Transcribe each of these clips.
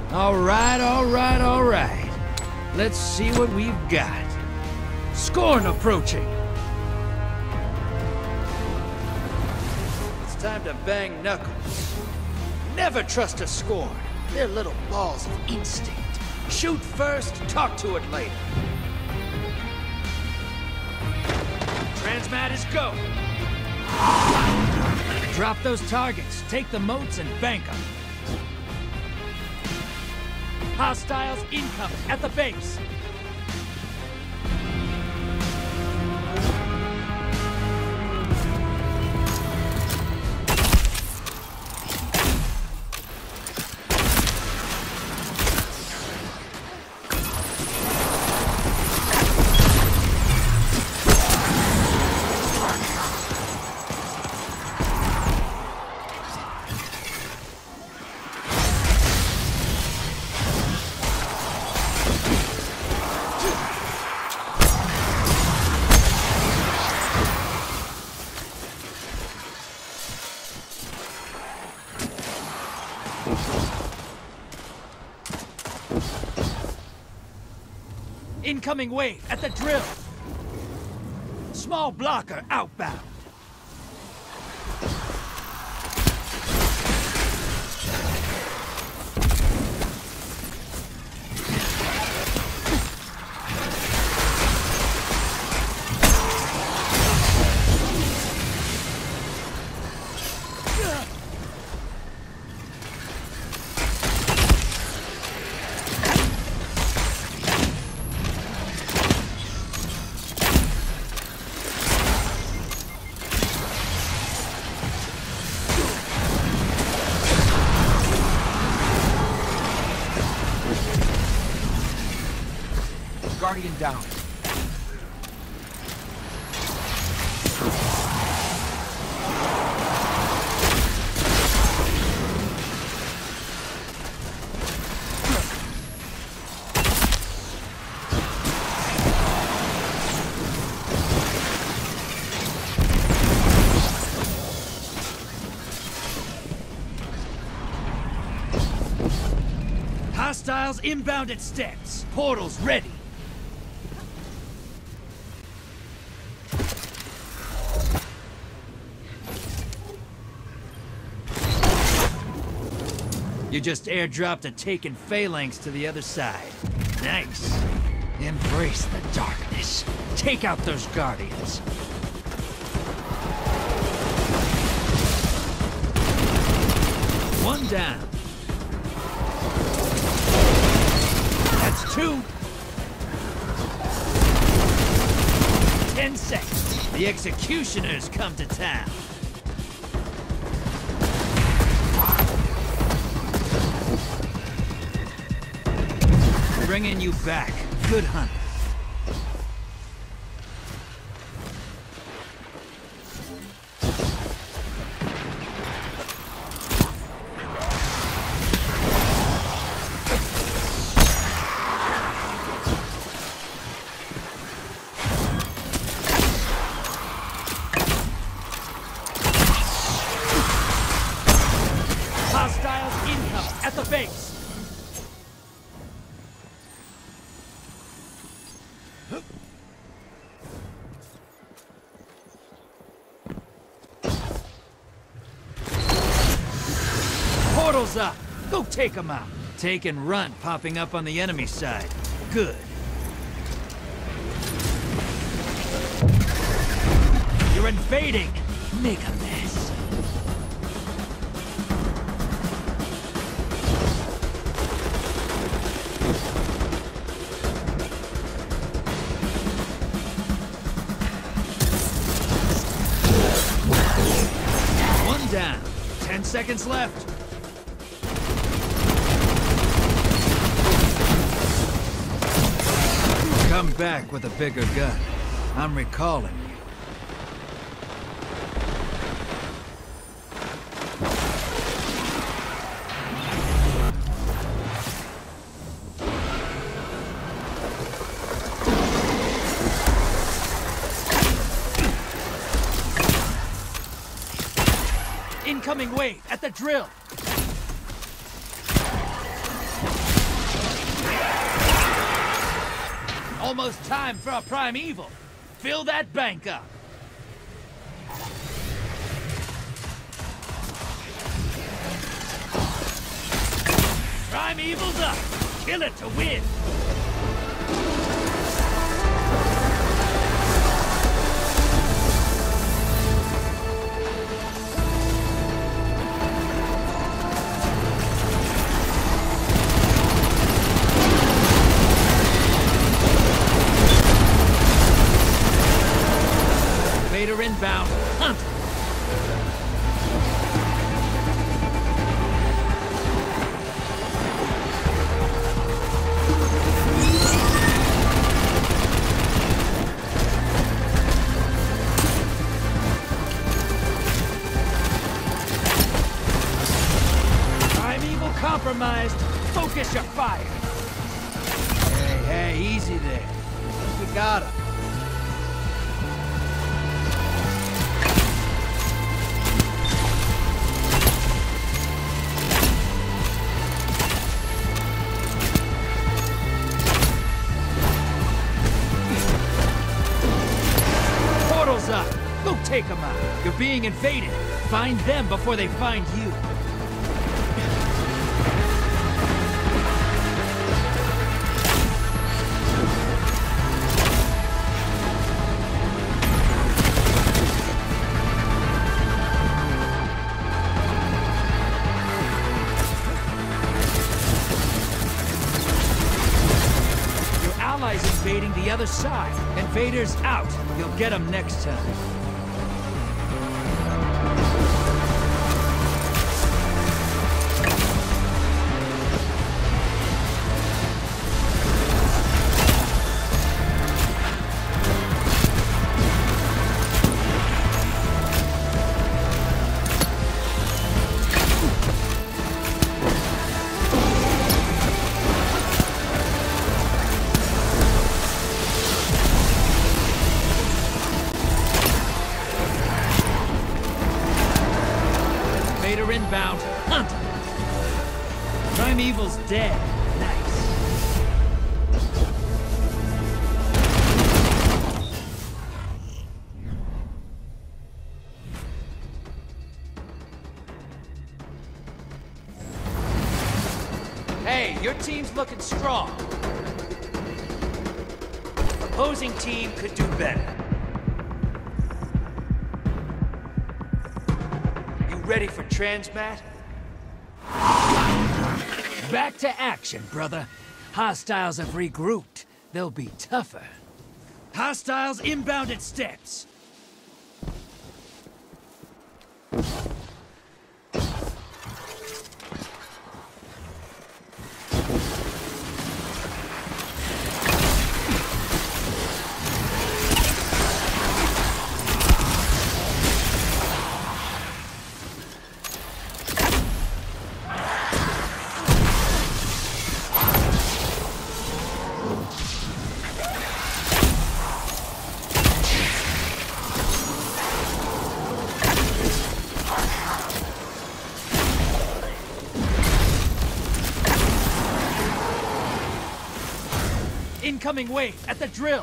All right, all right, all right. Let's see what we've got. Scorn approaching. It's time to bang knuckles. Never trust a Scorn. They're little balls of instinct. Shoot first, talk to it later. Transmat is go. Drop those targets, take the moats, and bank them. Hostiles incoming at the base. Incoming wave at the drill. Small blocker outbound. Guardian down. Hostiles inbound at steps. Portals ready. You just airdropped a taken phalanx to the other side. Nice. Embrace the darkness. Take out those guardians. One down. That's 2. 10 seconds. The executioners come to town. Bringing you back. Good hunt. Hostiles incoming at the base. Portal's up. Go take them out. Take and run popping up on the enemy side. Good. You're invading. Make a mess. One down. 10 seconds left. Come back with a bigger gun. I'm recalling you. Incoming wave at the drill. Almost time for a primeval. Fill that bank up. Primeval's up. Kill it to win. Vader inbound. Hunt! Primeval compromised. Focus your fire. Hey, easy there. We got him. Up. Go take them out. You're being invaded. Find them before they find you. Your allies invading the other side. Invaders out. You'll get them next time. Vader inbound. Hunt! Primeval's dead. Nice. Hey, your team's looking strong. Opposing team could do better. Ready for transmat? Back to action, brother. Hostiles have regrouped. They'll be tougher. Hostiles inbound at steps. Incoming wave at the drill.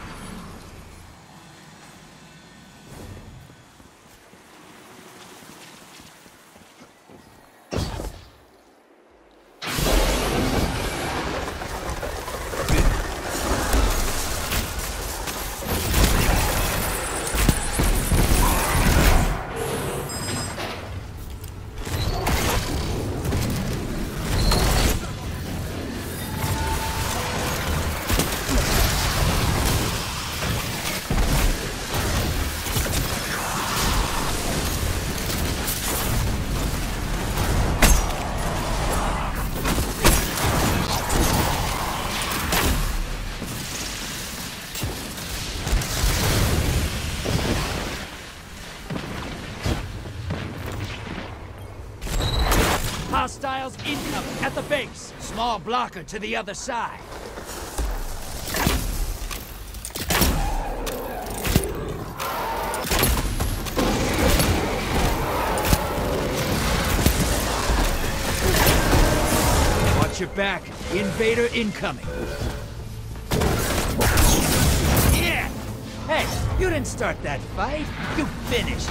Hostiles incoming at the base. Small blocker to the other side. Watch your back. Invader incoming. Hey, you didn't start that fight. You finished.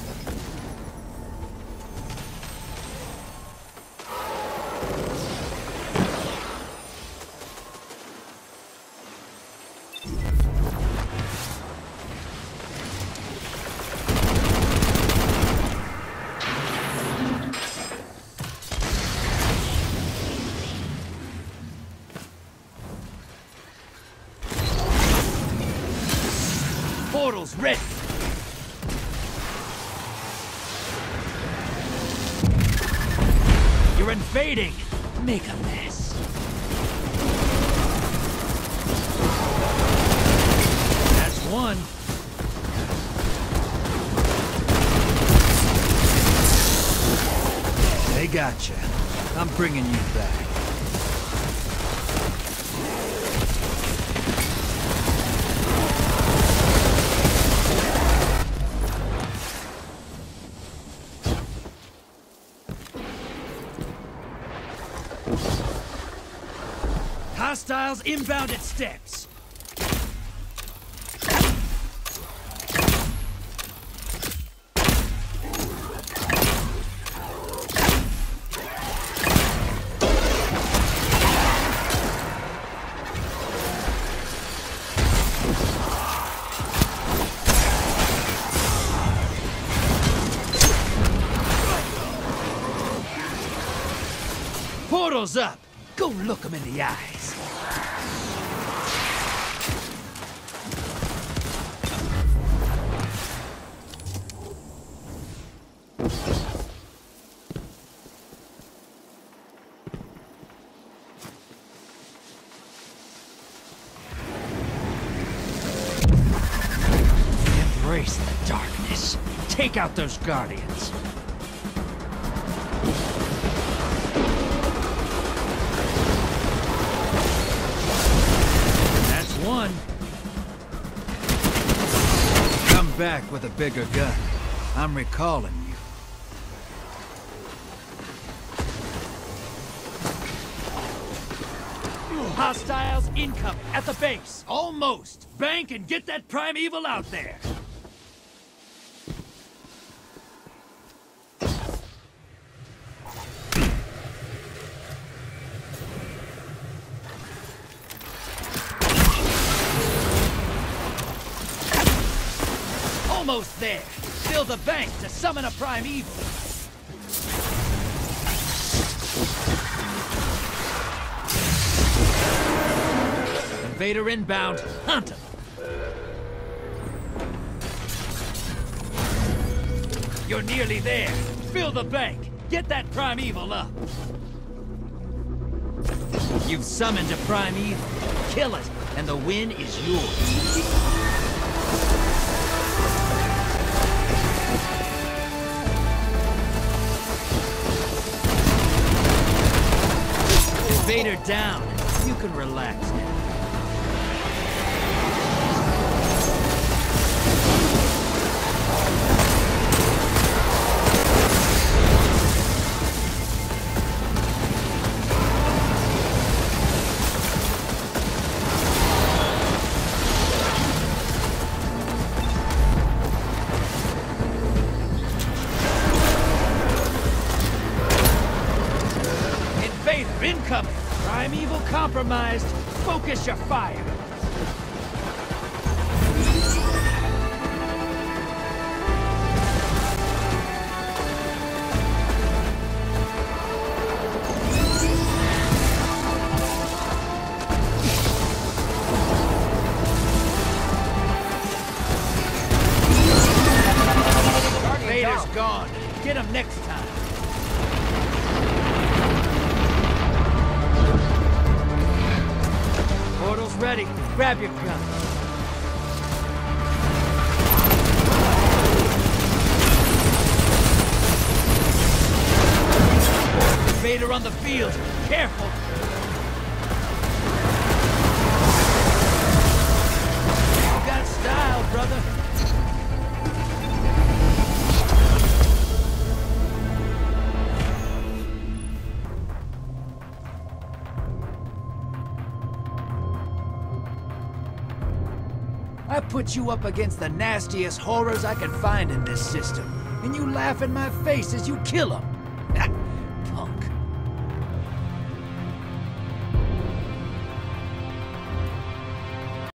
Portal's ready. You're invading. Make a mess. That's one. They gotcha. I'm bringing you back. Hostiles inbound at steps. Portal's up. Go look them in the eyes. Embrace the darkness. Take out those guardians. That's one. Come back with a bigger gun. I'm recalling you. Hostiles incoming at the base. Almost. Bank and get that primeval out there. Almost there. Fill the bank to summon a primeval. Invader inbound. Hunt him. You're nearly there. Fill the bank. Get that primeval up. You've summoned a primeval. Kill it, and the win is yours. Invader down. You can relax now. Invader incoming! Primeval compromised. Focus your fire. Vader's gone. Get him next time. Portal's ready. Grab your gun. Vader on the field. Careful. You got style, brother. I put you up against the nastiest horrors I can find in this system, and you laugh in my face as you kill them.